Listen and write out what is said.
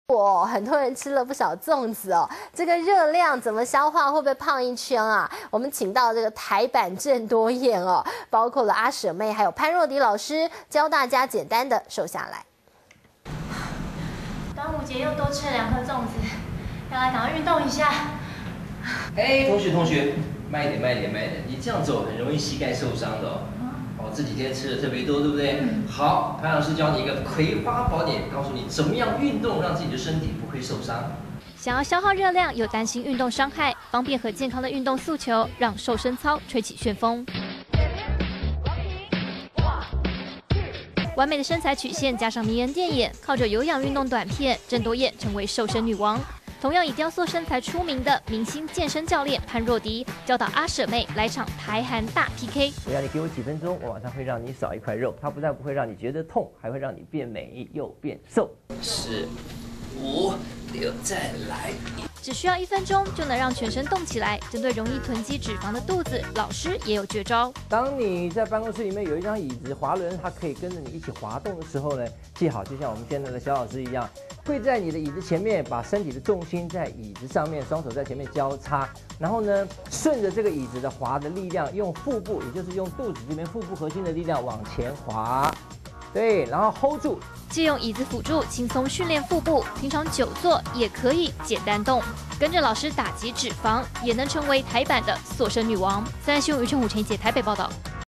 哇，很多人吃了不少粽子哦，这个热量怎么消化？会不会胖一圈啊？我们请到这个台版郑多燕哦，包括了阿舍妹还有潘若迪老师，教大家简单的瘦下来。 端午节又多吃了2颗粽子，要来赶快运动一下。 哎，同学，慢一点，你这样走很容易膝盖受伤的哦。这几天吃的特别多，对不对？好，潘老师教你一个葵花宝典，告诉你怎么样运动让自己的身体不会受伤。 想要消耗热量又担心运动伤害，方便和健康的运动诉求，让瘦身操吹起旋风。完美的身材曲线加上迷人电眼，靠着有氧运动短片，郑多燕成为瘦身女王。同样以雕塑身材出名的明星健身教练潘若迪，教导阿舍妹来场台韩大 PK。 只要你给我几分钟，我马上会让你少一块肉。它不但不会让你觉得痛，还会让你变美又变瘦。 4、5、6，再来。 只需要1分钟就能让全身动起来。针对容易囤积脂肪的肚子，老师也有绝招。 当你在办公室里面有一张椅子滑轮，它可以跟着你一起滑动的时候呢，记好，就像我们现在的小老师一样，跪在你的椅子前面，把身体的重心在椅子上面，双手在前面交叉，然后呢，顺着这个椅子的滑的力量，用腹部，也就是用肚子这边腹部核心的力量往前滑。对，然后 hold 住， 借用椅子辅助，轻松训练腹部。平常久坐也可以简单动，跟着老师打击脂肪，也能成为台版的塑身女王。3立新闻于春虎陈怡姐台北报道。